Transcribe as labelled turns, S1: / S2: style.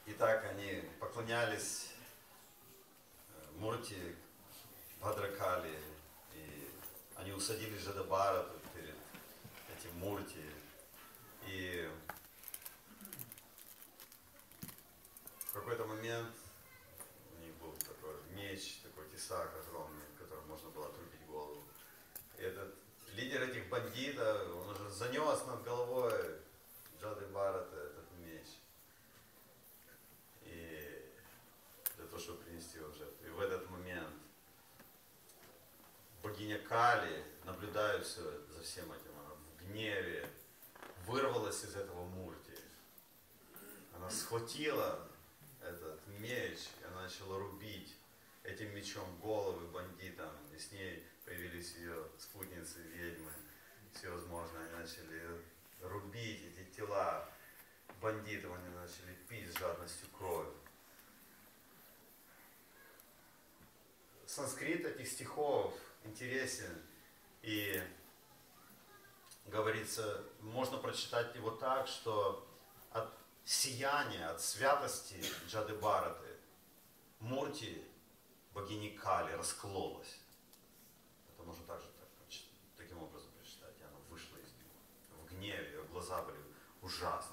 S1: Итак, они поклонялись Мурти, Бхадракали, и они усадили Джадабарату перед этим Мурти. И в какой-то момент у них был такой меч, такой тесак огромный, которым можно было отрубить голову. И этот лидер этих бандитов, он уже занес над головой Джадабарата этот меч. И для того, чтобы принести его в жертву. И в этот момент богиня Кали, наблюдая все за всем этим, она в гневе вырвалась из этого Мурти. Она схватила этот меч, и она начала рубить этим мечом головы бандитам. И с ней появились ее спутницы, ведьмы, всевозможные. Они начали рубить эти тела бандитов, они начали пить с жадностью кровь. Санскрит этих стихов интересен, и говорится, можно прочитать его так, что от сияния, от святости Джадабараты Мурти богини Кали раскололась. Это можно таким образом прочитать, и она вышла из него в гневе, ее глаза были ужасны.